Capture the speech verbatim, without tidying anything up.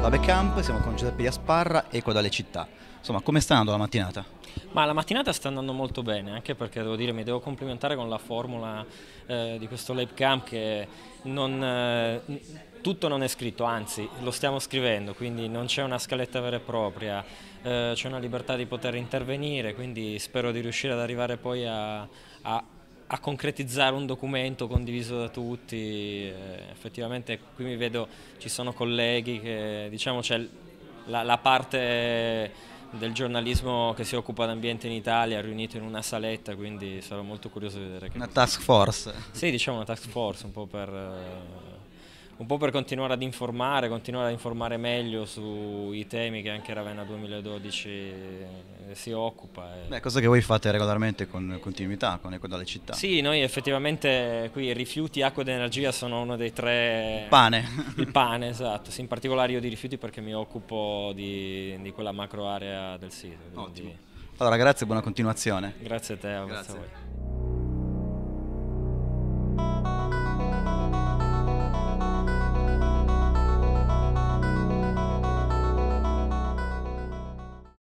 Lab Camp, siamo con Giuseppe Iasparra, Eco dalle città. Insomma, come sta andando la mattinata? Ma la mattinata sta andando molto bene, anche perché devo dire, mi devo complimentare con la formula eh, di questo Lab Camp che non, eh, tutto non è scritto, anzi lo stiamo scrivendo, quindi non c'è una scaletta vera e propria, eh, c'è una libertà di poter intervenire, quindi spero di riuscire ad arrivare poi a, a a concretizzare un documento condiviso da tutti. Eh, effettivamente qui mi vedo, ci sono colleghi che, diciamo, c'è la, la parte del giornalismo che si occupa d'ambiente in Italia riunito in una saletta, quindi sarò molto curioso di vedere che Una cosa. task force. Sì, diciamo una task force, un po' per, eh, un po' per continuare ad informare, continuare ad informare meglio sui temi che anche Ravenna duemiladodici eh, si occupa. e- Beh, cosa che voi fate regolarmente con continuità, con Eco dalle città. Sì, noi effettivamente qui rifiuti, acqua ed energia sono uno dei tre. Pane. Il pane, esatto, sì, in particolare io di rifiuti perché mi occupo di, di quella macro area del sito. Ottimo. Quindi Allora, grazie e buona continuazione. grazie a te, grazie a Grazie. voi.